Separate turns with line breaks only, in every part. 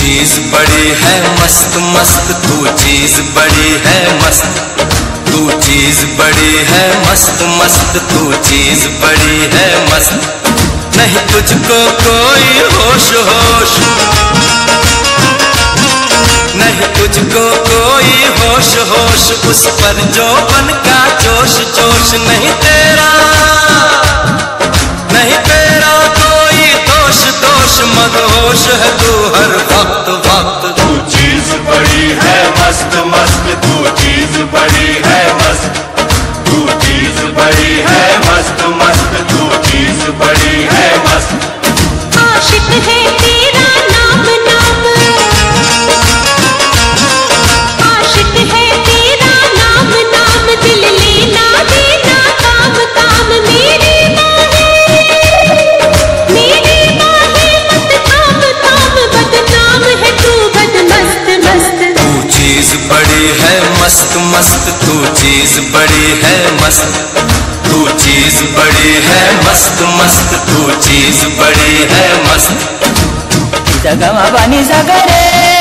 चीज बड़ी है मस्त मस्त, तू चीज बड़ी है मस्त, तू चीज बड़ी है मस्त मस्त, तू चीज बड़ी है मस्त। नहीं तुझको कोई होश होश, नहीं तुझको कोई होश होश, उस पर जो बन का जोश जोश। नहीं तेरा कोई दोष दोष, मदहोश है तू हर वक्त वक्त।
तू चीज बड़ी है मस्त मस्त, तू चीज बड़ी है मस्त, तू चीज बड़ी है मस्त मस्त, तू चीज बड़ी है मस्त।
आशिक है तेरा नाम नाम, आशिक है तेरा नाम नाम, दिल लेना देना काम काम। मेरी बाहें मत थाम थाम, बदनाम है तू बद मस्त मस्त।
तू चीज बड़ी है मस्त मस्त, तू चीज बड़ी है मस्त, तू चीज बड़ी है मस्त मस्त, तू चीज बड़ी है मस्त।
दगमा बनी सगरे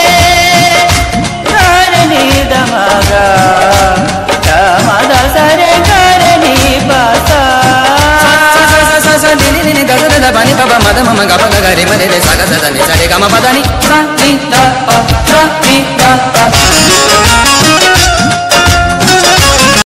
करनी दमगा, दमद सरे करनी बसा। सा नी नी नी द द द बनी प प म द म म ग प ग ग रे म रे रे सा ग स द नि सा रे ग म प द नि सा नी द